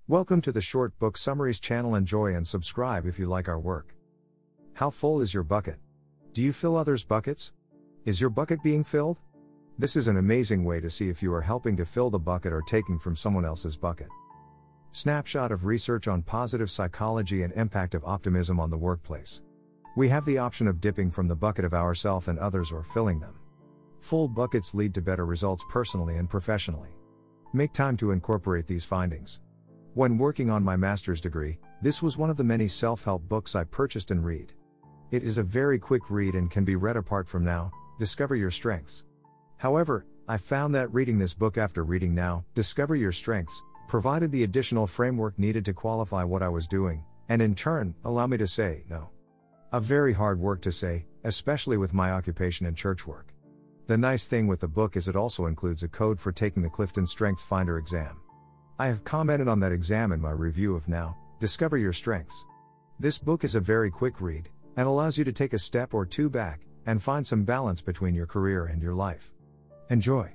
Welcome to the Short Book Summaries channel. Enjoy and subscribe if you like our work. How full is your bucket? Do you fill others' buckets? Is your bucket being filled? This is an amazing way to see if you are helping to fill the bucket or taking from someone else's bucket. Snapshot of research on positive psychology and impact of optimism on the workplace. We have the option of dipping from the bucket of ourselves and others or filling them. Full buckets lead to better results personally and professionally. Make time to incorporate these findings. When working on my master's degree, this was one of the many self-help books I purchased and read. It is a very quick read and can be read apart from Now, Discover Your Strengths. However, I found that reading this book after reading Now, Discover Your Strengths, provided the additional framework needed to qualify what I was doing, and in turn, allow me to say no. A very hard work to say, especially with my occupation and church work. The nice thing with the book is it also includes a code for taking the Clifton Strengths Finder exam. I have commented on that exam in my review of Now, Discover Your Strengths. This book is a very quick read, and allows you to take a step or two back, and find some balance between your career and your life. Enjoy.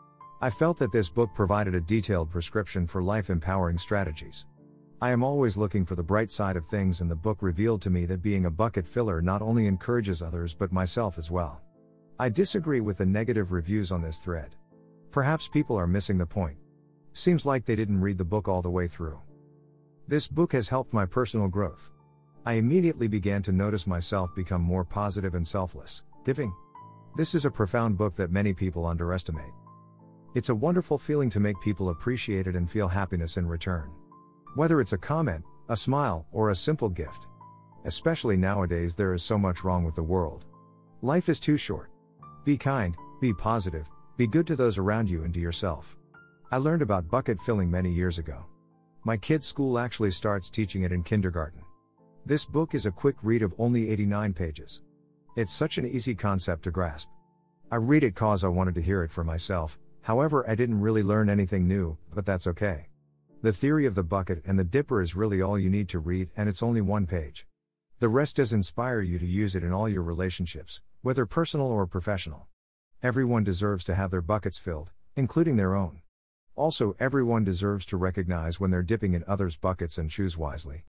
I felt that this book provided a detailed prescription for life-empowering strategies. I am always looking for the bright side of things, and the book revealed to me that being a bucket filler not only encourages others but myself as well. I disagree with the negative reviews on this thread. Perhaps people are missing the point. Seems like they didn't read the book all the way through. This book has helped my personal growth. I immediately began to notice myself become more positive and selfless, giving. This is a profound book that many people underestimate. It's a wonderful feeling to make people appreciate it and feel happiness in return. Whether it's a comment, a smile, or a simple gift. Especially nowadays, there is so much wrong with the world. Life is too short. Be kind, be positive, be good to those around you and to yourself. I learned about bucket filling many years ago. My kid's school actually starts teaching it in kindergarten. This book is a quick read of only 89 pages. It's such an easy concept to grasp. I read it cause I wanted to hear it for myself, however I didn't really learn anything new, but that's okay. The theory of the bucket and the dipper is really all you need to read, and it's only one page. The rest does inspire you to use it in all your relationships, whether personal or professional. Everyone deserves to have their buckets filled, including their own. Also, everyone deserves to recognize when they're dipping in others' buckets and choose wisely.